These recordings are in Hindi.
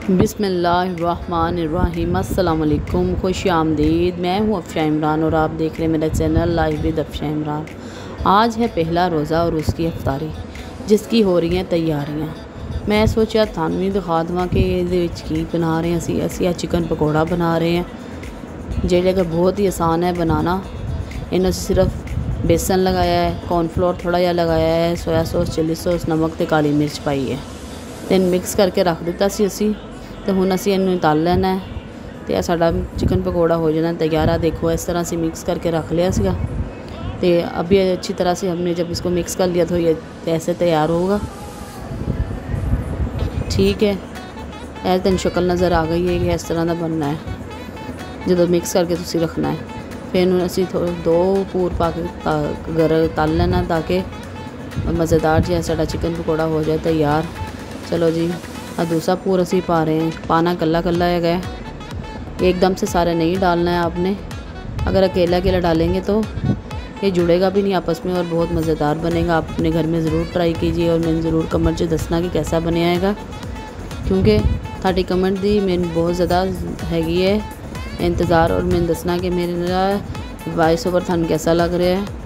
बिस्मिल्लाहिर्रहमानिर्रहीम। अस्सलाम वालेकुम, खुश आमदीद। मैं हूँ अफशा इमरान और आप देख रहे हैं मेरा channel live with Afsha Imran. आज है पहला रोज़ा और उसकी अफ्तारी जिसकी हो रही हैं तैयारियाँ। मैं सोचा थानू भी दिखा देवां कि इहदे विच की बना रहे हैं। असी चिकन पकौड़ा बना रहे हैं जिहड़ा कि बहुत ही आसान है बनाना। इन्हें सिर्फ बेसन लगाया है, कॉर्नफ्लोर थोड़ा जिहा लगाया है, सोया सॉस, चिली सॉस, नमक ते काली मिर्च पाई है तो मिक्स करके रख दिता सी असी। तो हुण असी इन्हूं तल लेना है तो साडा चिकन पकौड़ा हो जाना तैयार। है देखो इस तरह से मिक्स करके रख लिया सीगा। तो अभी अच्छी तरह से हमने जब इसको मिक्स कर लिया तो ये ऐसे तैयार होगा। ठीक है, ऐसे तेन शक्ल नज़र आ गई है कि इस तरह का बनना है जो मिक्स करके तुसी रखना है। फिर असी दो पूर पा के तल लेना ताकि मज़ेदार जो साडा चिकन पकौड़ा हो जाए तैयार। चलो जी, दूसरा पूर असी पा रहे हैं। पाना कल्ला कल्ला है, एकदम से सारे नहीं डालना है आपने। अगर अकेला अकेला डालेंगे तो ये जुड़ेगा भी नहीं आपस में और बहुत मज़ेदार बनेगा। आप अपने घर में ज़रूर ट्राई कीजिए और मैंने ज़रूर कमेंट से दसना कि कैसा बने आएगा, क्योंकि थाडी कमेंट दी मैंने बहुत ज़्यादा हैगी है इंतज़ार। और मैंने दसना कि मेरा वॉइस ओवर थानू कैसा लग रहा है।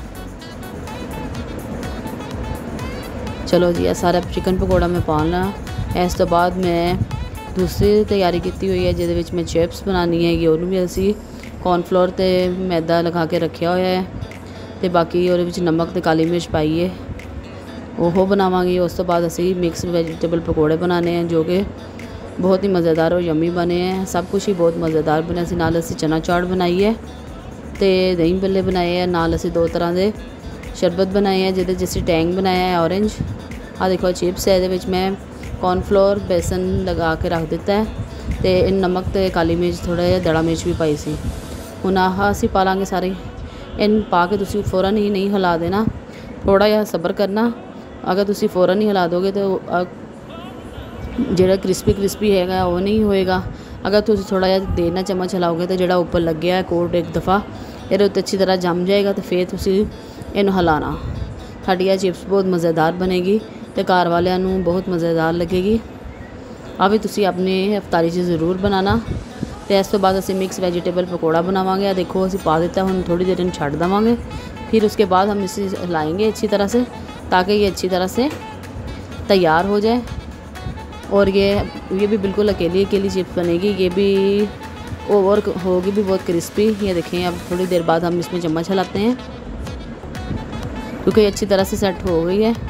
चलो जी, सारा चिकन पकौड़ा मैं पा ला। इस तो बाद मैं दूसरी तैयारी की हुई है जिहदे विच मैं चिप्स बनानी है। उन्होंने भी असी कॉर्नफ्लोर ते मैदा लगा के रखा हुआ है तो बाकी उहदे विच नमक ते काली मिर्च पाई है वो बनावांगे। उस तो बाद असी मिक्स वेजिटेबल पकौड़े बनाने हैं जो कि बहुत ही मज़ेदार और यम्मी बने हैं। सब कुछ ही बहुत मज़ेदार बने। असी नाल असी चना चाट बनाई है तो दही भल्ले बनाए हैं, नाल असी दो तरह के शरबत बनाए हैं जिहदे च असी टैंग बनाया है ऑरेंज। आ देखो चिप्स है, ये मैं कॉर्नफ्लोर बेसन लगा के रख दिता है तो इन नमक ते काली मिर्च थोड़ा जिहा दड़ा मिर्च भी पाई सी। हुण आह असी पा लांगे सारे। इन पा के तुसी फ़ौरन ही नहीं हिला देना, थोड़ा जिहा सब्र करना। अगर तुसी फ़ौरन ही हिला दोगे तो जिहड़ा क्रिस्पी हैगा वो नहीं होएगा। अगर तुसी थोड़ा जिहा देर नाल चम्मच हिलाओगे तो जिहड़ा उपर लग गया है कोट एक दफ़ा इहदे उत्ते अच्छी तरह जम जाएगा। तो फिर तुसी इहनूं हिलाना। साडी यह चिप्स बहुत मज़ेदार बनेगी तो घर वालियां नूं बहुत मज़ेदार लगेगी। आ भी तुसी अपने अफ्तारी च ज़रूर बनाना। तो इस तो बाद असी मिक्स वेजिटेबल पकौड़ा बनावांगे। आ देखो असी पा दिता, हुण थोड़ी देर इन छड्ड देवांगे। फिर उसके बाद हम इसे हिलाएंगे अच्छी तरह से ताकि ये अच्छी तरह से तैयार हो जाए। और ये भी बिल्कुल अकेली चिप्स बनेगी। ये भी ओवर होगी भी बहुत क्रिस्पी। ये देखें, अब थोड़ी देर बाद हम इसमें चम्मच हिलाते हैं क्योंकि ये अच्छी तरह से सेट हो गई है।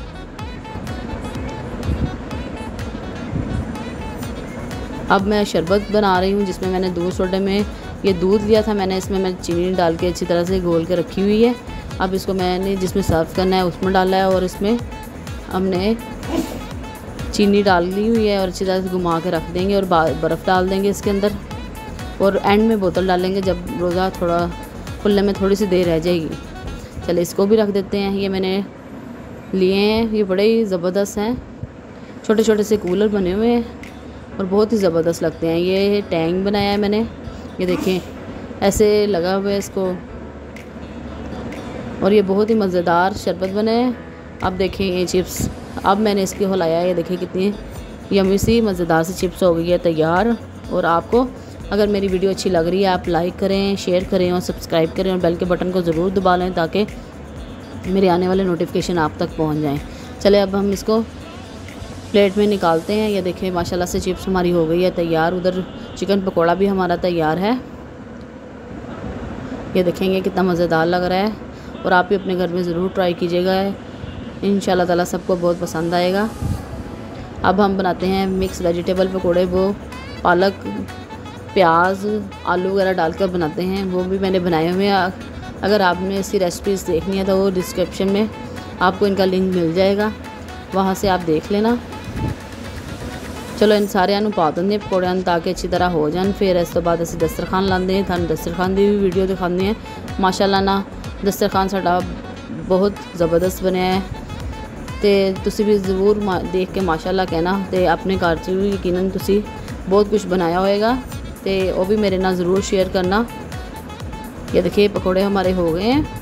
अब मैं शरबत बना रही हूँ जिसमें मैंने दूध सोडे में ये दूध लिया था मैंने, इसमें मैं चीनी डाल के अच्छी तरह से घोल के रखी हुई है। अब इसको मैंने जिसमें सर्व करना है उसमें डाला है और इसमें हमने चीनी डाल ली हुई है और अच्छी तरह से घुमा के रख देंगे और बर्फ़ डाल देंगे इसके अंदर। और एंड में बोतल डालेंगे जब रोज़ा थोड़ा खुलने में थोड़ी सी देर रह जाएगी। चलिए इसको भी रख देते हैं। ये मैंने लिए हैं, ये बड़े ही ज़बरदस्त हैं, छोटे छोटे से कूलर बने हुए हैं और बहुत ही ज़बरदस्त लगते हैं। ये टैंग बनाया है मैंने, ये देखें ऐसे लगा हुआ है इसको और ये बहुत ही मज़ेदार शरबत बने हैं। अब देखें ये चिप्स, अब मैंने इसकी हिलाया है, ये देखें कितनी यम्मी सी मज़ेदार सी चिप्स हो गई है तैयार। और आपको अगर मेरी वीडियो अच्छी लग रही है आप लाइक करें, शेयर करें और सब्सक्राइब करें और बेल के बटन को ज़रूर दबा लें ताकि मेरे आने वाले नोटिफिकेशन आप तक पहुँच जाएँ। चले अब हम इसको प्लेट में निकालते हैं। ये देखें माशाल्लाह से चिप्स हमारी हो गई है तैयार। उधर चिकन पकौड़ा भी हमारा तैयार है। ये देखेंगे कितना मज़ेदार लग रहा है और आप भी अपने घर में ज़रूर ट्राई कीजिएगा। इंशाल्लाह ताला सबको बहुत पसंद आएगा। अब हम बनाते हैं मिक्स वेजिटेबल पकौड़े। वो पालक, प्याज, आलू वगैरह डालकर बनाते हैं, वो भी मैंने बनाए हुए हैं। अगर आपने इसकी रेसिपीज़ देखनी है तो वो डिस्क्रिप्शन में आपको इनका लिंक मिल जाएगा, वहाँ से आप देख लेना। चलो इन सारिਆਂ ਨੂੰ पा देंगे पकौड़िਆਂ ਨੂੰ ताकि अच्छी तरह हो जाए। फिर इस तो बाद असी दस्तरखान लाते हैं, थानू दस्तरखान की भी वीडियो दिखाते हैं। माशाल्लाह ना दस्तरखान साडा बहुत ज़बरदस्त बनया है तो तुसी भी ज़रूर देख के माशाल्लाह कहना। तो अपने घर च भी यकीनन तुसी बहुत कुछ बनाया होएगा तो वो भी मेरे नाल ज़रूर शेयर करना। ये देखिए पकौड़े हमारे हो गए हैं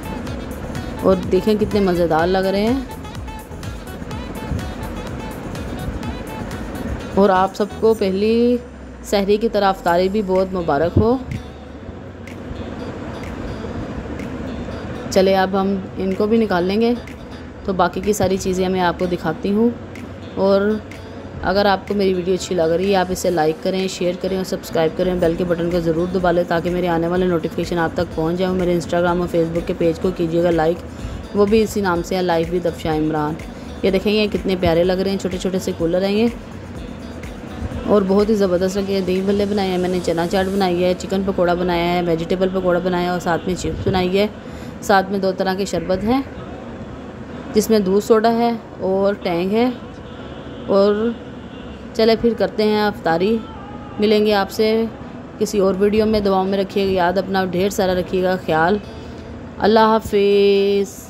और देखें कितने मज़ेदार लग रहे हैं। और आप सबको पहली सहरी की तरह अफ्तारी भी बहुत मुबारक हो। चले अब हम इनको भी निकाल लेंगे, तो बाकी की सारी चीज़ें मैं आपको दिखाती हूँ। और अगर आपको मेरी वीडियो अच्छी लग रही है, आप इसे लाइक करें, शेयर करें और सब्सक्राइब करें। बेल के बटन को ज़रूर दबा लें ताकि मेरे आने वाले नोटिफिकेशन आप तक पहुँच जाए। मेरे इंस्टाग्राम और फेसबुक के पेज को कीजिएगा लाइक, वो भी इसी नाम से है, लाइफ विद अफशा इमरान। ये देखेंगे कितने प्यारे लग रहे हैं, छोटे छोटे से कूलर हैं ये, और बहुत ही ज़बरदस्त लगे हैं। दही भल्ले बनाए हैं मैंने, चना चाट बनाई है, चिकन पकौड़ा बनाया है, वेजिटेबल पकौड़ा बनाया है और साथ में चिप्स बनाई है। साथ में 2 तरह के शरबत हैं जिसमें दूध सोडा है और टैंग है। और चले फिर करते हैं अफ्तारी। मिलेंगे आपसे किसी और वीडियो में। दुआओं में रखिएगा याद, अपना ढेर सारा रखिएगा ख्याल। अल्लाह हाफिज़।